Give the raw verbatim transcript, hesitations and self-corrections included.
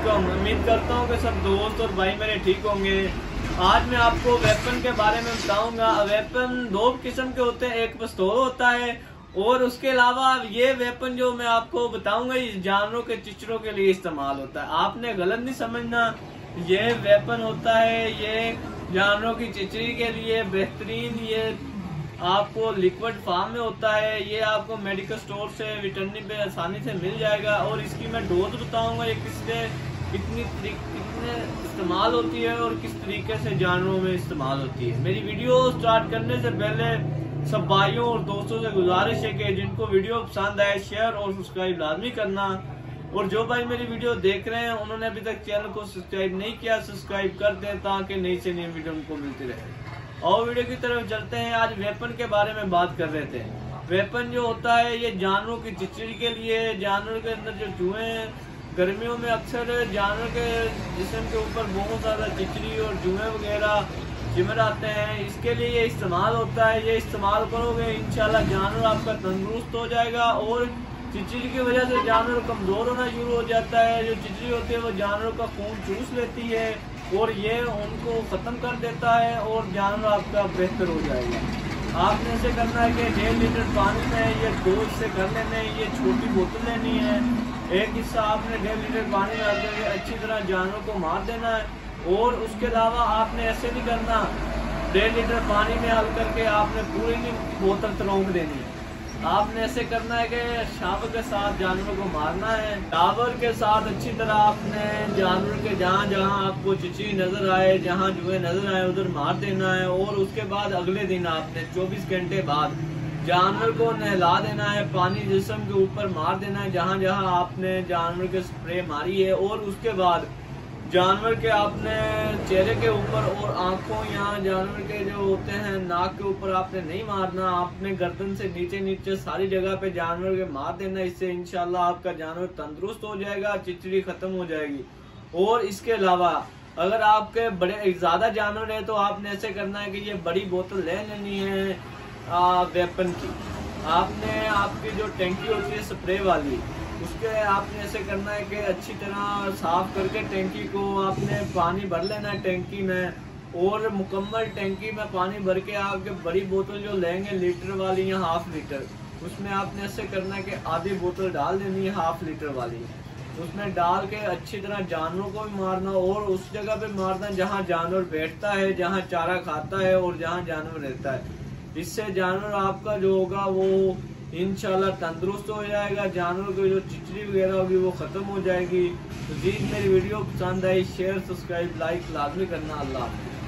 वालेकुम। उम्मीद करता हूँ कि सब दोस्त और भाई मेरे ठीक होंगे। आज मैं आपको वेपन के बारे में बताऊंगा। वेपन दो किस्म के होते हैं, एक पिस्तौल होता है और उसके अलावा ये वेपन जो मैं आपको बताऊंगा ये जानवरों के चिचड़ों के लिए इस्तेमाल होता है। आपने गलत नहीं समझना, ये वेपन होता है ये जानवरों की चिचड़ी के लिए बेहतरीन। ये आपको लिक्विड फॉर्म में होता है, ये आपको मेडिकल स्टोर से विटरनरी पे आसानी से मिल जाएगा। और इसकी मैं डोज बताऊंगा ये किससे कितनी कितने इस्तेमाल होती है और किस तरीके से जानवरों में इस्तेमाल होती है। मेरी वीडियो स्टार्ट करने से पहले सब भाइयों और दोस्तों से गुजारिश है कि जिनको वीडियो पसंद आए शेयर और सब्सक्राइब लाजमी करना, और जो भाई मेरी वीडियो देख रहे हैं उन्होंने अभी तक चैनल को सब्सक्राइब नहीं किया सब्सक्राइब कर दें ताकि नई से नई वीडियो उनको मिलती रहे। और वीडियो की तरफ चलते हैं। आज वेपन के बारे में बात कर रहे थे। वेपन जो होता है ये जानवरों की चिचड़ी के लिए, जानवर के अंदर जो चूहे हैं, गर्मियों में अक्सर जानवर के जिस्म के ऊपर बहुत ज्यादा चिचड़ी और चूहे वगैरह चिमर आते हैं, इसके लिए ये इस्तेमाल होता है। ये इस्तेमाल करोगे इंशाल्लाह जानवर आपका तंदुरुस्त हो जाएगा। और चिचड़ी की वजह से जानवर कमजोर होना शुरू हो जाता है। जो चिचड़ी होती है वो जानवरों का खून चूस लेती है और ये उनको खत्म कर देता है और जानवर आपका बेहतर हो जाएगा। आपने ऐसे करना है कि डेढ़ लीटर पानी में ये डोज से कर लेने, ये छोटी बोतल लेनी है, एक हिस्सा आपने डेढ़ लीटर पानी में डाल अच्छी तरह जानवर को मार देना है। और उसके अलावा आपने ऐसे नहीं करना, डेढ़ लीटर पानी में हल करके आपने पूरी बोतल तरोंक देनी है। आपने ऐसे करना है कि शावर के साथ जानवर को मारना है। शावर के साथ अच्छी तरह आपने जानवर के जहाँ जहाँ आपको चिचड़ी नजर आए, जहाँ जुए नजर आए उधर मार देना है। और उसके बाद अगले दिन आपने चौबीस घंटे बाद जानवर को नहला देना है, पानी जिस्म के ऊपर मार देना है जहाँ जहाँ आपने जानवर के स्प्रे मारी है। और उसके बाद जानवर के आपने चेहरे के ऊपर और आंखों, यहाँ जानवर के जो होते हैं नाक के ऊपर आपने नहीं मारना, आपने गर्दन से नीचे नीचे सारी जगह पे जानवर के मार देना। इससे इंशाल्लाह आपका जानवर तंदुरुस्त हो जाएगा, चिचड़ी खत्म हो जाएगी। और इसके अलावा अगर आपके बड़े ज्यादा जानवर है तो आपने ऐसे करना है कि ये बड़ी बोतल ले लेनी है आ, वेपन की। आपने आपकी जो टैंकी होती है स्प्रे वाली, उसके आपने ऐसे करना है कि अच्छी तरह साफ करके टैंकी को आपने पानी भर लेना है टैंकी में। और मुकम्मल टैंकी में पानी भर के आपके बड़ी बोतल जो लेंगे लीटर वाली या हाफ लीटर, उसमें आपने ऐसे करना है कि आधी बोतल डाल देनी है हाफ लीटर वाली, उसमें डाल के अच्छी तरह जानवरों को भी मारना और उस जगह पे मारना जहाँ जानवर बैठता है, जहाँ चारा खाता है और जहाँ जानवर रहता है। इससे जानवर आपका जो होगा वो इंशाल्लाह तंदुरुस्त हो जाएगा, जानवर की जो चिचड़ी वगैरह होगी वो खत्म हो जाएगी। तो जी मेरी वीडियो पसंद आई शेयर सब्सक्राइब लाइक लाजमी करना। अल्लाह हाफ़िज़।